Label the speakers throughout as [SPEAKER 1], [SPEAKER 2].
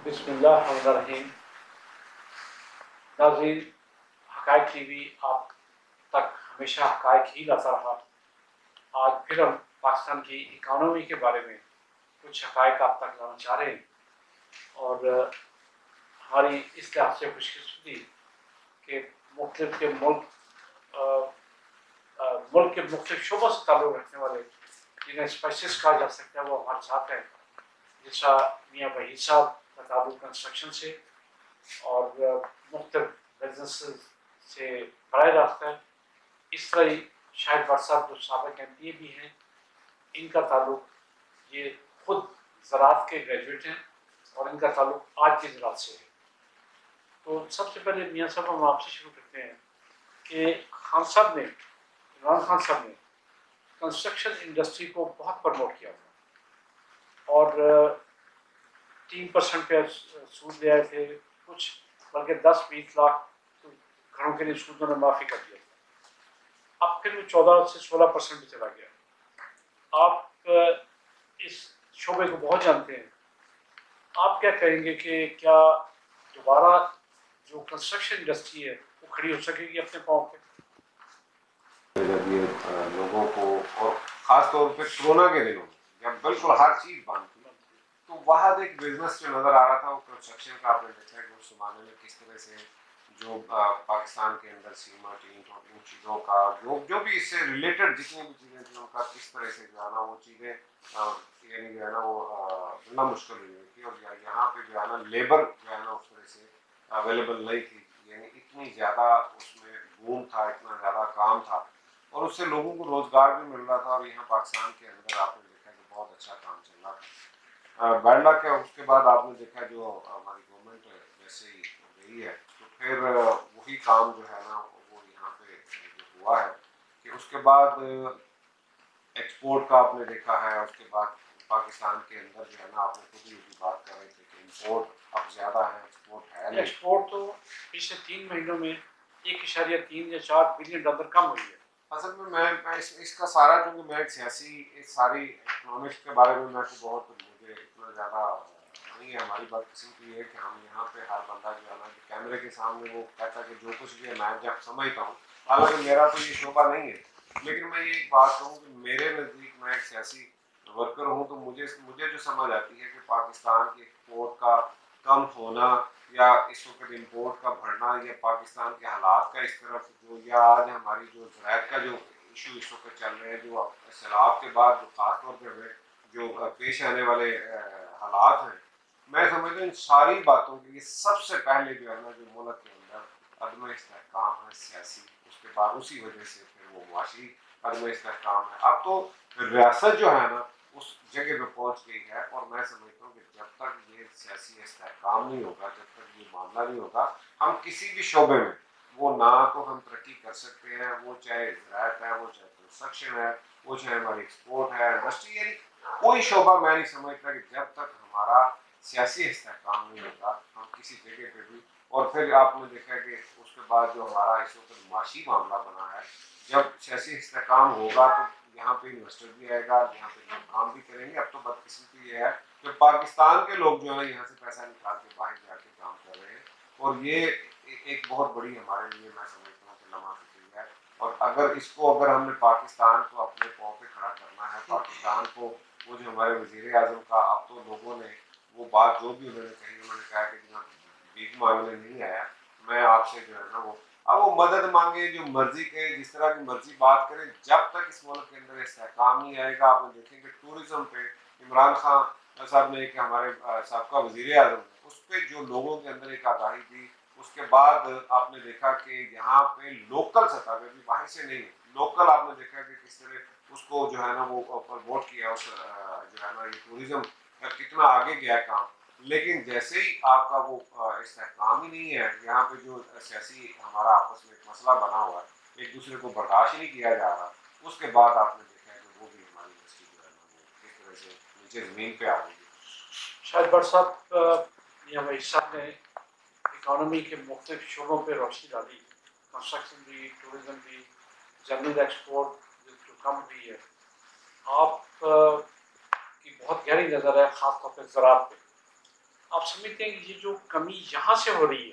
[SPEAKER 1] बिस्मिल्लाहिर्रहमानिर्रहीम। नाज़रीन, हक़ाइक़ टीवी आप तक हमेशा हक़ाइक़ ही लाता रहा। आज फिर हम पाकिस्तान की इकानमी के बारे में कुछ हक़ाइक़ आप तक लाना चाह रहे हैं और हमारी इस लिहाज से खुशकिस्मती कि मुख्तलिफ के मुल्क के मुख्तलिफ शोबों से ताल्लुक़ रखने वाले जिन्हें स्पेशलिस्ट कहा जा सकता है वो हमारे साथ हैं। जैसा मियाँ वहीद साहब का ताल्लुक़ कंस्ट्रक्शन से और मुख्तलिफ बिजनेस से बराह रास्त है। इस तरह ही शाहिद भट्ट साहब जो साबिक़ MPA भी हैं, इनका ताल्लुक़ ये खुद ज़राअत के ग्रेजुएट हैं और इनका ताल्लुक़ आज की ज़राअत से है। तो सबसे पहले मियाँ साहब हम आपसे शुरू करते हैं कि खान साहब ने, इमरान खान साहब ने कंस्ट्रक्शन इंडस्ट्री को बहुत प्रमोट किया था और 3% पे सूद ले आए थे, कुछ बल्कि 10-20 लाख तो घरों के लिए सूद में माफ़ी कर दिया था। अब फिर वो 14 से 16% पे चला गया। आप इस शोबे को बहुत जानते हैं, आप क्या कहेंगे कि क्या दोबारा जो कंस्ट्रक्शन इंडस्ट्री है वो खड़ी हो सकेगी अपने पाँव पे?
[SPEAKER 2] जब ये लोगों को और ख़ास तौर पे कोरोना के दिनों में जब बिल्कुल हर चीज़ बंद थी, तो वहाँ एक बिजनेस जो नज़र आ रहा था वो कंस्ट्रक्शन का। आपने देखा कि उस ज़माने में किस तरह से जो पाकिस्तान के अंदर सीमेंट, ईंट और इन चीज़ों का जो भी इससे रिलेटेड जितनी भी चीज़ें थी उनका किस तरह से जो है ना वो चीज़ें यानी जो है ना वो मिलना मुश्किल हो गई थी। और यहाँ पे जो है ना लेबर जो है ना उस तरह से अवेलेबल नहीं थी, यानी इतनी ज़्यादा उसमें बूम था, इतना ज़्यादा काम था और उससे लोगों को रोज़गार भी मिल रहा था। और यहाँ पाकिस्तान के अंदर आपने देखा कि बहुत अच्छा काम चल रहा था। बैड लक है, उसके बाद आपने देखा जो हमारी गवर्नमेंट वैसे ही गई है, तो फिर वही काम जो है ना वो यहाँ पे जो हुआ है कि उसके बाद एक्सपोर्ट का आपने देखा है। उसके बाद पाकिस्तान के अंदर जो है ना आपने खुद ही बात कर रहे थे कि इम्पोर्ट अब ज़्यादा है, एक्सपोर्ट है नहीं।
[SPEAKER 1] एक्सपोर्ट तो पिछले 3 महीनों में 1.3 या 4 बिलियन डॉलर कम हुई है।
[SPEAKER 2] असल में मैं इसका सारा, क्योंकि मैं एक सियासी इस सारी इकोनॉमिक्स के बारे में मैं तो बहुत मुझे इतना ज़्यादा नहीं है। हमारी बात किस्म की है कि हम यहाँ पे हर बंदा जो है ना कैमरे के सामने वो कहता है कि जो कुछ भी है मैं जब समझता हूँ, हालांकि मेरा तो ये शोभा नहीं है। लेकिन मैं ये एक बात कहूँ कि मेरे नज़दीक मैं एक सियासी वर्कर हूँ, तो मुझे मुझे जो समझ आती है कि पाकिस्तान के एक्सपोर्ट का कम होना या इस वक्त इम्पोर्ट का बढ़ना या पाकिस्तान के हालात का इस तरफ जो, या आज हमारी जो ज़राअत का जो इशू इस वक्त चल रहे हैं, जो सैलाब के बाद जो खास तौर पर जो पेश आने वाले हालात हैं, मैं समझता हूँ इन सारी बातों के लिए सबसे पहले जो है ना जो मुल्क के अंदर अदम इस्तेहकाम है सियासी, उसके बाद उसी वजह से फिर वो मुआशी अदम इस्तेहकाम है। अब तो रियासत जो है ना उस जगह पे पहुँच गई है और मैं समझता हूँ कि जब तक ये सियासी इस्तेहकाम नहीं होगा, जब तक ये मामला नहीं होगा, हम किसी भी शोबे में वो ना तो हम तरक्की कर सकते हैं, वो चाहे ज़राअत है, वो चाहे कंस्ट्रक्शन है, वो चाहे हमारी एक्सपोर्ट है, इंडस्ट्री, यानी कोई शोबा मैं नहीं समझता कि जब तक हमारा सियासी इस्तेहकाम नहीं होगा हम किसी जगह पे भी। और फिर आपने देखा कि उसके बाद जो हमारा इस वक्त माशी मामला बना है, जब सियासी इस्तेहकाम होगा तो यहाँ पे इन्वेस्टर भी आएगा, यहाँ पे लोग काम भी करेंगे। अब तो बदकिस्मती ये है कि पाकिस्तान के लोग जो है यहाँ से पैसा निकाल के बाहर जाके काम कर रहे हैं और ये एक बहुत बड़ी हमारे लिए मैं समझता हूँ कि लम्हा फिक्री है। और अगर हमने पाकिस्तान को अपने पाँव पे खड़ा करना है, पाकिस्तान को वो जो हमारे वज़ीर आज़म का, अब तो लोगों ने वो बात जो भी उन्होंने कही, उन्होंने कहा कि जनाब भीख मांगने नहीं आया, मैं आपसे जो है ना वो अब वो मदद मांगे, जो मर्जी कहे, जिस तरह की मर्जी बात करें, जब तक इस मुल्क के अंदर इस्तेहकाम नहीं आएगा। आप देखेंगे टूरिज्म पे इमरान खान साहब ने, कि हमारे साबका वज़ीर आज़म ने, उस पर जो लोगों के अंदर एक आगाही दी, उसके बाद आपने देखा कि यहाँ पे लोकल सतह पे भी, बाहर से नहीं, लोकल आपने देखा कि किस तरह उसको जो है ना वो प्रमोट किया, उस जो है ना ये टूरिज्म कितना आगे गया काम। लेकिन जैसे ही आपका वो इस्तेहकाम ही नहीं है, यहाँ पे जो सियासी हमारा आपस में एक मसला बना हुआ है, एक दूसरे को बर्दाश्त ही नहीं किया जा रहा, उसके बाद आपने देखा है कि वो भी हमारी इंडस्ट्री जो है ना वो एक तरह से नीचे ज़मीन पे आ गई है।
[SPEAKER 1] शाहिद भट्ट साहब या वहीद साहब ने इकानमी के मुख्तलिफ शोबों पर रोशनी डाली, कंस्ट्रक्शन भी, टूरिज्म भी, जनरल एक्सपोर्ट जो कम हुई है। आप की बहुत गहरी नज़र है ख़ास तौर पर ज़राअत पे। आप समझते हैं कि ये जो कमी यहाँ से हो रही है,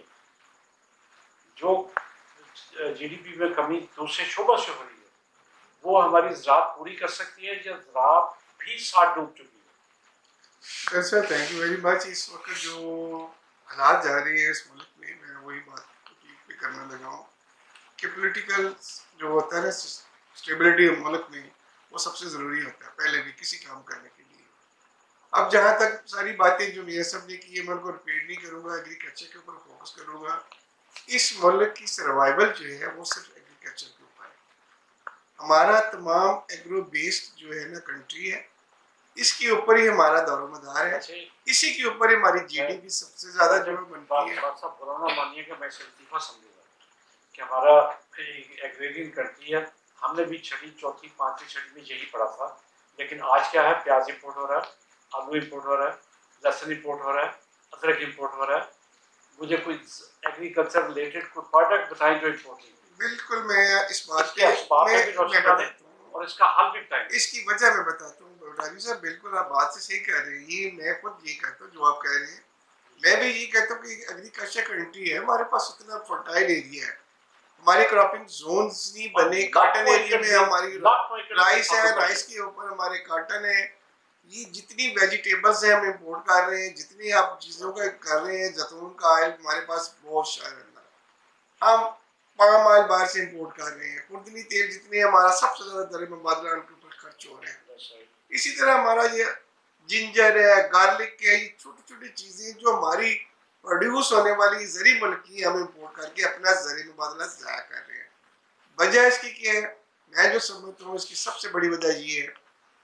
[SPEAKER 1] जो जीडीपी में कमी दूसरे शोबों से हो रही है, वो हमारी ज़राअत पूरी कर सकती है या ज़राअत भी साथ डूब चुकी है?
[SPEAKER 3] Sir thank you very much. इस वक्त जो हालात जा रही है इस मुल्क में, मैं वही बात पे करने लगा हूँ कि पॉलिटिकल जो होता है ना स्टेबिलिटी मुल्क में, वो सबसे ज़रूरी होता है पहले भी किसी काम करने के लिए। अब जहाँ तक सारी बातें जो मियाँ साहब ने की है, मैं उनको रिपीट नहीं करूँगा, एग्रीकल्चर के ऊपर फोकस करूँगा। इस मुल्क की सर्वाइवल जो है वो सिर्फ एग्रीकल्चर के ऊपर है। हमारा तमाम एग्रो बेस्ड जो है ना कंट्री है, इसके ऊपर ही हमारा दारोमदार है, इसी के ऊपर ही हमारी जीडीपी सबसे ज्यादा जो बनती है।
[SPEAKER 1] बात साहब बुरा ना मानिए कि मैं इसे लतीफ़ा समझूंगा कि हमारा एग्रेरियन कंट्री है, हमने भी छठी चौथी पांचवी छठी में यही पढ़ा था, लेकिन आज क्या है, प्याज इंपोर्ट हो रहा है, आलू इंपोर्ट हो रहा है, लहसुन इंपोर्ट हो रहा है, अदरक इंपोर्ट हो रहा है। मुझे कोई एग्रीकल्चर रिलेटेड कोई प्रोडक्ट बताएं जो इंपोर्ट नहीं।
[SPEAKER 3] बिल्कुल, मैं इस बात
[SPEAKER 1] के असबाब में भी रोशनी डालें और इसका हल भी बताएं।
[SPEAKER 3] इसकी वजह मैं बताता हूँ राजू साहब, बिल्कुल आप बात से सही कह रहे हैं। ये मैं खुद ये कहता हूँ जो आप कह रहे हैं, मैं भी ये कहता हूँ कि एग्रीकल्चर कंट्री है, हमारे पास इतना फर्टाइल एरिया है, हमारे क्रॉपिंग जोन्स नहीं बने। कॉटन एरिया में हमारी राइस है, राइस के ऊपर हमारे कॉटन है। ये जितनी वेजिटेबल्स हैं हम इम्पोर्ट कर रहे हैं, जितनी आप चीज़ों का कर रहे हैं, जैतून का ऑयल हमारे पास बहुत शायद हम पाम ऑयल बाहर से इम्पोर्ट कर रहे हैं। खुर्दनी तेल जितने हमारा सबसे ज़्यादा दर मुबादला उनके ऊपर खर्च हो रहे हैं। इसी तरह हमारा ये जिंजर है, गार्लिक है, ये छोटी छोटी चीज़ें जो हमारी प्रोड्यूस होने वाली जरी मुल्क की हम इम्पोर्ट करके अपना जरी मुबादला ज़ाया कर रहे हैं। वजह इसकी क्या है? मैं जो समझता हूँ इसकी सबसे बड़ी वजह ये है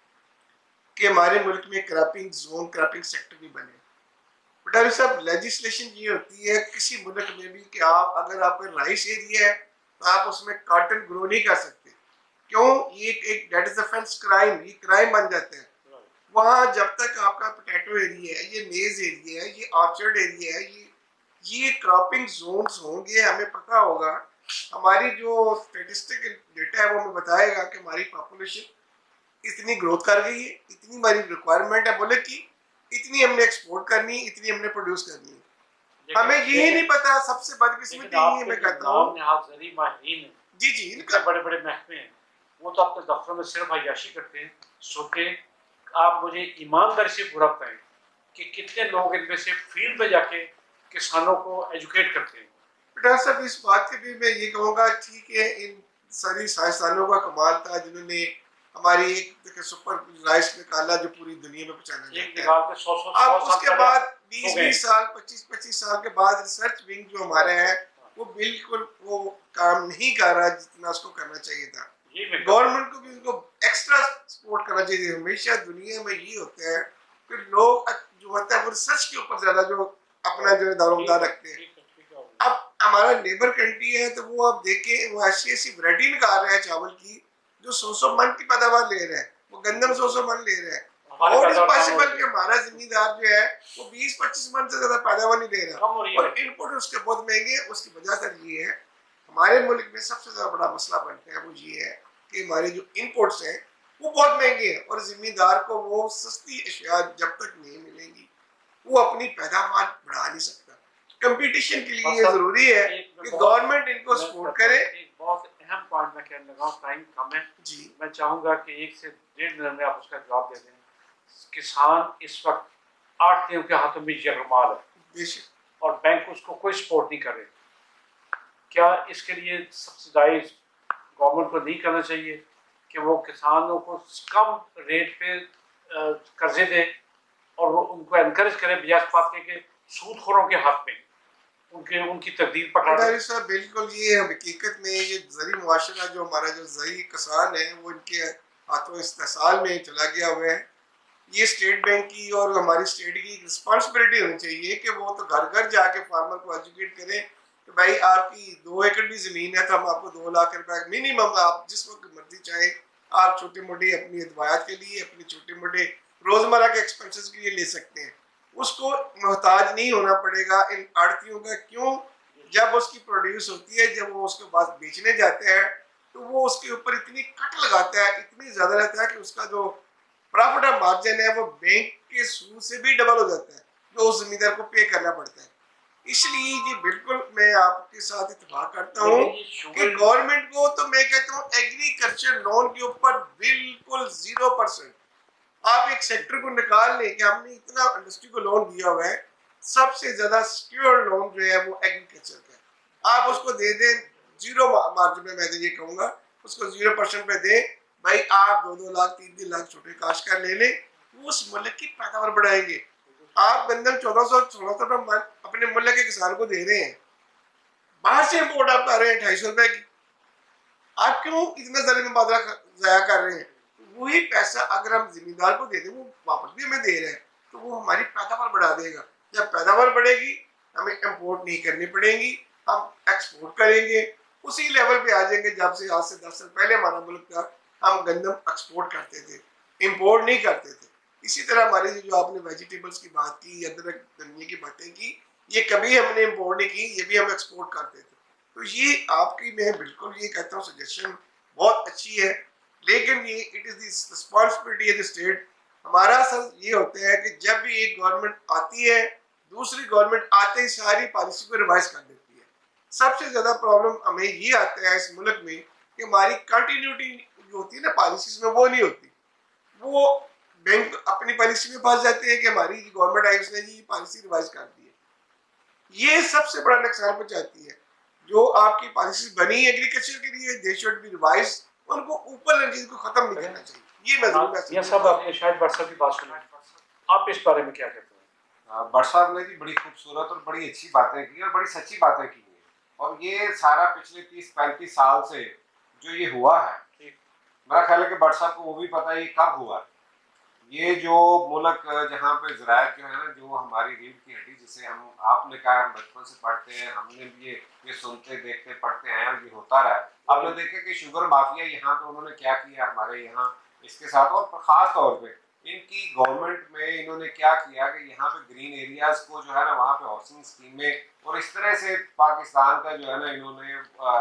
[SPEAKER 3] कि हमारे मुल्क में क्रॉपिंग जोन, क्रॉपिंग सेक्टर भी बने। पटारी साहब, लेजिस्लेशन ये होती है किसी मुल्क में भी कि आप अगर आपका राइस एरिया है तो आप उसमें कॉटन ग्रो नहीं कर सकते। क्यों? ये एक दैट इज ऑफेंस, क्राइम, ये क्राइम बन जाते हैं। वहाँ जब तक आपका पोटैटो एरिया है, ये मेज एरिया है, ये ऑर्चर्ड एरिया है, ये क्रॉपिंग जोन्स होंगे, हमें पता होगा। हमारी जो स्टेटिस्टिक डेटा है वो हमें बताएगा कि हमारी पॉपुलेशन इतनी ग्रोथ कर गई है, इतनी हमारी रिक्वायरमेंट है मुल्क की, इतनी हमने एक्सपोर्ट करनी, इतनी हमने प्रोड्यूस करनी है। हमें यही नहीं पता। सबसे बदकिस्मती यही है, मैं कहता हूँ जी जी,
[SPEAKER 1] इनके बड़े बड़े महकमे हैं, वो तो अपने दफ्तरों में सिर्फ अय्याशी करते हैं। सोचे आप मुझे ईमानदारी से पूरा बताएं कि कितने लोग इनमें से फील्ड में जाके किसानों को एजुकेट करते हैं।
[SPEAKER 3] डॉक्टर साहब, इस बात के भी मैं ये कहूँगा, ठीक है, इन सारी साइंसदानों का कमाल था जिन्होंने हमारी एक सुपर राइस निकाला जो पूरी दुनिया में पहचाना जाता है। अब उसके बाद 20-20 साल, 25-25 साल के बाद रिसर्च विंग जो हमारे हैं वो बिल्कुल वो काम नहीं कर रहा जितना उसको करना चाहिए था। गवर्नमेंट को भी उसको एक्स्ट्रा सपोर्ट करना चाहिए। हमेशा दुनिया में ये होता है कि लोग जो होता है वो रिसर्च के ऊपर ज्यादा जो अपना जो दारोमदार रखते हैं। अब हमारा नेबर कंट्री है तो वो आप देखें, वो ऐसी ऐसी वैरायटी निकाल रहा है चावल की जो 100 मन की पैदावार ले रहा है, वो गंदम 100 मन ले रहा है। और इस पॉसिबल कि हमारा जिम्मेदार जो है वो 20-25 मन से ज्यादा पैदावार नहीं दे रहा, और इनपुट उसके बहुत महंगे हैं। उसकी वजह सर ये है, हमारे मुल्क में सबसे ज्यादा बड़ा मसला बनता है वो ये है कि हमारे जो इनपुट्स हैं वो बहुत महंगे हैं, और जिम्मेदार को वो सस्ती अशिया जब तक नहीं मिलेंगी वो अपनी पैदावार बढ़ा नहीं सकता। कंपटीशन के लिए ये जरूरी है कि गवर्नमेंट इनको सपोर्ट करे।
[SPEAKER 1] एक बहुत अहम पॉइंट मैं कहने लगा हूँ, टाइम कम है
[SPEAKER 3] जी,
[SPEAKER 1] मैं चाहूँगा कि 1 से 1.5 मिनट में आप उसका जवाब दे दें। किसान इस वक्त आड़तियों के हाथों में जगमाल है और बैंक उसको कोई सपोर्ट नहीं कर रहे। क्या इसके लिए सब्सिडाइज गवर्नमेंट को नहीं करना चाहिए कि वो किसानों को कम रेट पे कर्जे दे और वो उनको एनकरेज करे, बजाय बात के सूदखोरों के हाथ में उनकी तकदीर पकड़ा।
[SPEAKER 3] सर बिल्कुल, ये हकीकत में ये जरी मुआशरा जो हमारा जो जरी किसान है वो इनके हाथों इस्तेसाल में चला गया हुआ है। ये स्टेट बैंक की और हमारी स्टेट की रिस्पॉन्सिबिलिटी होनी चाहिए कि वो तो घर घर जाके फार्मर को एजुकेट करें कि भाई आपकी 2 एकड़ भी ज़मीन है तो हम आपको 2 लाख रुपए मिनिमम, आप जिस वक्त मर्जी चाहे आप छोटे मोटे अपनी अदवायात के लिए, अपने छोटे मोटे रोज़मर्रा के एक्सपेंसेस के लिए ले सकते हैं। उसको मोहताज नहीं होना पड़ेगा इन आड़तियों का। क्यों? जब उसकी प्रोड्यूस होती है, जब वो उसके बाद बेचने जाते हैं तो वो उसके ऊपर इतनी कट लगाता है, इतनी ज़्यादा रहता है कि उसका जो प्रॉफिट मार्जिन है वो बैंक के सूद से भी डबल हो जाता है। जो उस जमींदार को पे करना पड़ता है। इसलिए ये बिल्कुल मैं आपके साथ इत्तेफाक करता हूँ कि गवर्नमेंट को, तो मैं कहता हूँ एग्रीकल्चर लोन के ऊपर बिल्कुल 0%। आप एक सेक्टर को निकाल लें कि हमने इतना इंडस्ट्री को लोन दिया हुआ है, सबसे ज्यादा सिक्योर लोन जो है वो एग्रीकल्चर का है। आप उसको दे दें जीरो मार्जिन में, मैं तो ये कहूँगा उसको 0% पे दें भाई। आप 2-2 लाख 3-3 लाख छोटे काश्तकार ले लें, वो उस मुल्क की पैदावार बढ़ाएंगे। आप गंदम 1400-1600 रुपये अपने मुल्क के किसान को दे रहे हैं, बाहर से इम्पोर्ट आप कर रहे हैं 250 रुपए की। आप क्यों इतना ज़मीन मुबादला ज़ाया कर रहे हैं? वही पैसा अगर हम जिम्मेदार को दे दें, वो वापस भी हमें दे रहे हैं, तो वो हमारी पैदावार बढ़ा देगा। जब पैदावार बढ़ेगी हमें इम्पोर्ट नहीं करनी पड़ेगी, हम एक्सपोर्ट करेंगे, उसी लेवल पे आ जाएंगे जब से आज से 10 साल पहले हमारा मुल्क था। हम गंदम एक्सपोर्ट करते थे, इम्पोर्ट नहीं करते थे। इसी तरह हमारी जो आपने वेजिटेबल्स की बात की, अदरक धनिया की बातें की, ये कभी हमने इम्पोर्ट नहीं की, ये भी हम एक्सपोर्ट करते थे। तो ये आपकी, मैं बिल्कुल ये कहता हूँ, सजेशन बहुत अच्छी है, लेकिन ये it is the responsibility of the state. हमारा असर ये होता है कि जब भी एक गवर्नमेंट आती है, दूसरी गवर्नमेंट आते ही सारी पॉलिसी को रिवाइज कर देती है। सबसे ज़्यादा प्रॉब्लम हमें ये आता है इस मुल्क में कि हमारी कंटिन्यूटी जो होती है ना पॉलिसीज में, वो नहीं होती। वो बैंक अपनी पॉलिसी में फंस जाते हैं कि हमारी गवर्नमेंट आई उसने ये पॉलिसी रिवाइज कर दी है। ये सबसे बड़ा नुकसान पहुंचाती है। जो आपकी पॉलिसी बनी एग्रीकल्चर के लिए, दे शुड बी रिवाइज, उनको ऊपर चीज को खत्म नहीं करना चाहिए। ये मैं
[SPEAKER 1] ये सब आपने शायद भट्ट साहब की बात सुनी, आप इस बारे में क्या कहते हैं?
[SPEAKER 2] भट्ट साहब ने भी बड़ी खूबसूरत और बड़ी अच्छी बातें की और बड़ी सच्ची बातें की हैं। और ये सारा पिछले 30-35 साल से जो ये हुआ है, मेरा ख्याल है कि भट्ट साहब को वो भी पता है ये कब हुआ। ये जो मुल्क जहाँ पे ज़राअत जो है ना, जो हमारी रीढ़ की हड्डी, जिसे हम, आपने कहा हम बचपन से पढ़ते हैं, हमने भी ये सुनते देखते पढ़ते हैं और ये होता रहा है। आपने देखा कि शुगर माफिया यहाँ पे उन्होंने क्या किया हमारे यहाँ इसके साथ, और ख़ास तौर पे इनकी गवर्नमेंट में इन्होंने क्या किया कि यहाँ पे ग्रीन एरियाज को जो है ना, वहाँ पे हाउसिंग स्कीमें और इस तरह से पाकिस्तान का जो है ना, इन्होंने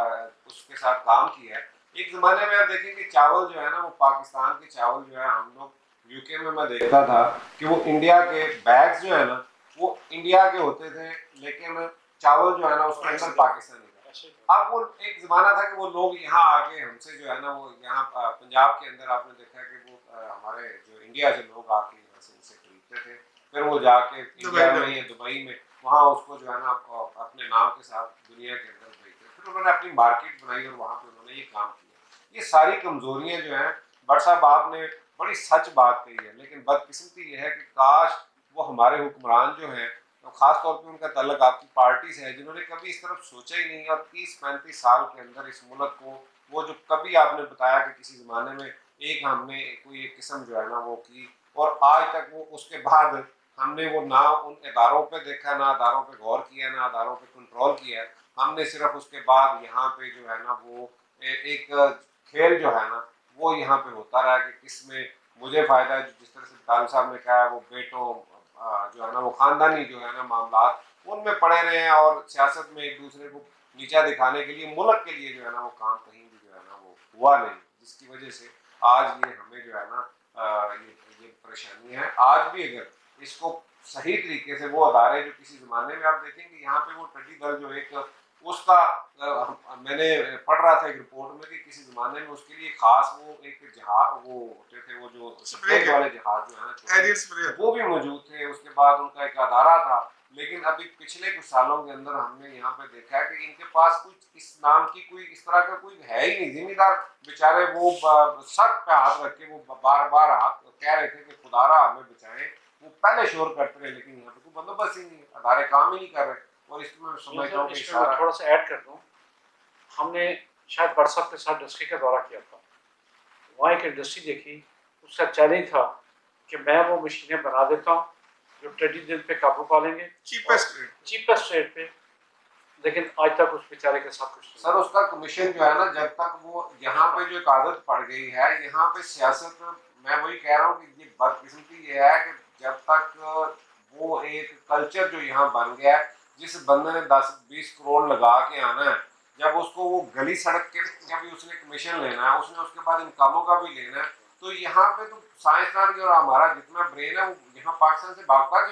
[SPEAKER 2] उसके साथ काम किया है। एक ज़माने में आप देखेंगे चावल जो है ना, वो पाकिस्तान के चावल जो है, हम लोग यूके में मैं देखता था कि वो इंडिया के बैग्स जो है ना, वो इंडिया के होते थे, लेकिन चावल जो है ना उसके अंदर पाकिस्तानी था। अब वो एक ज़माना था कि वो लोग यहाँ आके हमसे जो है ना, वो यहाँ पंजाब के अंदर आपने देखा कि वो हमारे जो इंडिया से लोग आके यहाँ से इनसे खरीदते थे, फिर वो जाके इंडिया में या दुबई में वहाँ उसको जो है ना अपने नाम के साथ दुनिया के अंदर बेचते। फिर उन्होंने अपनी मार्केट बनाई और वहाँ पे उन्होंने ये काम किया। ये सारी कमजोरियाँ जो हैं, भट्ट साहब आपने बड़ी सच बात कही है, लेकिन बदकिस्मती ये है कि काश वो हमारे हुक्मरान जो हैं, तो खास तौर पे उनका तल्लक आपकी पार्टी से है, जिन्होंने कभी इस तरफ सोचा ही नहीं। और 30-35 साल के अंदर इस मुल्क को, वो जो कभी आपने बताया कि किसी ज़माने में एक हमने कोई एक किस्म जो है ना वो की, और आज तक वो उसके बाद हमने वो ना उन इदारों पे देखा, ना इदारों पे गौर किया, ना इदारों पे कंट्रोल किया। हमने सिर्फ उसके बाद यहाँ पे जो है ना वो एक खेल जो है ना वो यहाँ पे होता रहा कि किसमें मुझे फ़ायदा है। जिस तरह से तालिब साहब ने कहा, वो बेटों जो है ना, वो ख़ानदानी जो है ना मामलात उनमें पड़े रहे हैं, और सियासत में एक दूसरे को नीचा दिखाने के लिए, मुल्क के लिए जो है ना वो काम कहीं भी जो है ना वो हुआ नहीं, जिसकी वजह से आज ये हमें जो है ना ये परेशानी है। आज भी अगर इसको सही तरीके से वो अदारे जो किसी ज़माने में आप देखेंगे यहाँ पे वो टड्डी दल जो एक उसका मैंने पढ़ रहा था एक रिपोर्ट में कि किसी ज़माने में उसके लिए खास वो एक जहाज वो होते थे, वो जो स्प्रे वाले जहाज जो है ना वो भी मौजूद थे। उसके बाद उनका एक अदारा था, लेकिन अभी पिछले कुछ सालों के अंदर हमने यहाँ पे देखा है कि इनके पास कुछ इस नाम की कोई इस तरह का कोई है ही नहीं। जिम्मेदार बेचारे वो सर पे हाथ रख के वो बार बार हाथ कह रहे थे कि खुदारा हमें बचाएं, वो पहले शोर करते रहे, लेकिन यहाँ पे कोई बंदोबस्त ही नहीं, अदारे काम ही नहीं कर रहे। और इसमें समझता हूँ कि
[SPEAKER 1] थोड़ा सा ऐड कर दूँ, हमने शायद भट्ट साहब के साथ इंडस्ट्री का दौरा किया था, वहाँ एक इंडस्ट्री देखी, उसका चैलेंज था कि मैं वो मशीनें बना देता हूँ जो टड्डी दिल पे काबू पा लेंगे चीपेस्ट रेट पे, लेकिन आज तक उस बेचारे के साथ कुछ
[SPEAKER 2] सर उसका कमीशन जो है ना, जब तक वो यहाँ पे जो एक आदत पड़ गई है यहाँ पे सियासत, मैं वही कह रहा हूँ कि ये बदकिस्मती ये है कि जब तक वो एक कल्चर जो यहाँ बन गया है, जिस बंदे ने 10-20 करोड़ लगा के आना है, जब उसको वो गली सड़क के जब उसने कमीशन लेना है, उसने उसके बाद इन कामों का भी लेना है, तो यहाँ पे तो साइंसदान की और हमारा जितना ब्रेन है वो यहाँ पाकिस्तान से भागता क्यों है?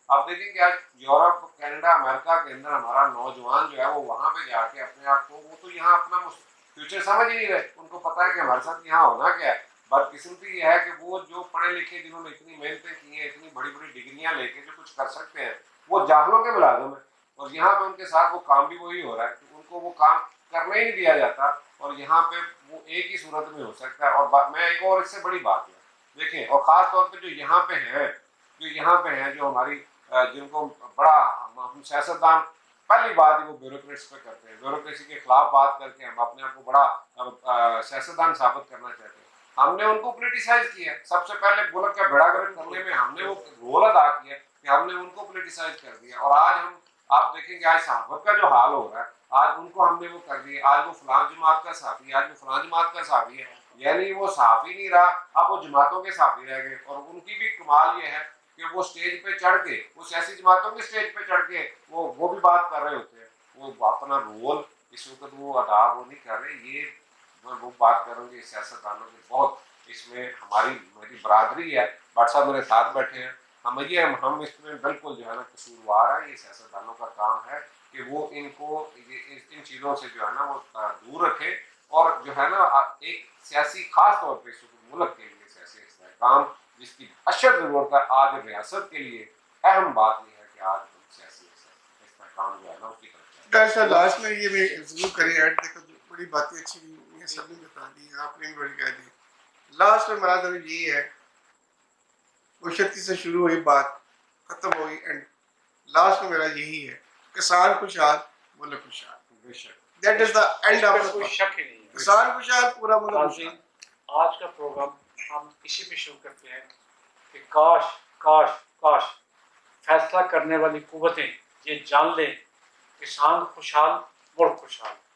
[SPEAKER 2] आप देखें कि आज यूरोप, कनाडा, अमेरिका के अंदर हमारा नौजवान जो है वो वहाँ पे जाके अपने आप को, वो तो यहाँ अपना फ्यूचर समझ ही नहीं रहे। उनको पता है कि हमारे साथ यहाँ होना क्या है। बदकिस्मती यह है कि वो जो पढ़े लिखे, जिन्होंने इतनी मेहनतें की हैं, इतनी बड़ी बड़ी डिग्रियां लेके जो कुछ कर सकते हैं, वो जाहलों के मुलाजिम है। और यहाँ पे उनके साथ वो काम भी वही हो रहा है कि उनको वो काम करने ही नहीं दिया जाता। और यहाँ पे वो एक ही सूरत में हो सकता है। और मैं एक और इससे बड़ी बात है, देखें, और ख़ास तौर पे जो यहाँ पे हैं, जो हमारी जिनको बड़ा हम सियासतदान, पहली बात ही वो ब्यूरोक्रेट्स पे करते हैं। ब्यूरोक्रेसी के खिलाफ बात करके हम अपने आप को बड़ा सियासतदान साबित करना चाहते हैं। हमने उनको पोलिटिसाइज किया। सबसे पहले मुल्क का बेड़ा गर्क करने में हमने वो रोल अदा किया कि हमने उनको पोलिटिसाइज कर दिया। और आज हम, आप देखेंगे आज सहाफत का जो हाल हो रहा है, आज उनको हमने वो कर दिया। आज वो फलां जमात का साफी, आज वो फलां जमात का साफी है, यानी वो साफी नहीं रहा, अब वो जमातों के साफी रह गए। और उनकी भी कमाल ये है कि वो स्टेज पे चढ़ के, वो सियासी जमातों के स्टेज पे चढ़ के वो भी बात कर रहे होते हैं। वो अपना रोल इस वक्त वो अदा वो नहीं कर रहे। ये मैं वो बात करूँगी सियासतदानों की, बहुत इसमें मेरी बरादरी है। भाट साहब मेरे साथ बैठे हैं, हम इसमें बिल्कुल जो है ना कसूरवार है। ये सियासतदानों का काम है कि वो इनको इन चीज़ों से जो है ना वो दूर रखें। और जो है ना एक सियासी, खास तौर पर मुल्क के लिए सियासी इस्तेहकाम जिसकी अशद ज़रूरत है आज रियासत के लिए, अहम बात यह है कि आज सियासी इस्तेहकाम जो है ना उसकी तरफ
[SPEAKER 3] लास्ट में ये भी जरूर करें ऐड। देखो बड़ी बातें अच्छी ये सबने बता दी, आपने भी बड़ी कह दी। लास्ट में मेरा जरूर ये है, मुशक्की से शुरू हुई बात खत्म हुई, एंड लास्ट में मेरा यही है, किसान खुशहाल मुल्क खुशहाल। That is the end of,
[SPEAKER 1] कोई शक ही नहीं है।
[SPEAKER 3] किसान खुशहाल पूरा मुल्क खुशहाल।
[SPEAKER 1] आज का प्रोग्राम हम इसी पे शुरू करते हैं कि काश काश काश फैसला करने वाली कुव्वतें ये जान लें, किसान खुशहाल मुल्क खुशहाल।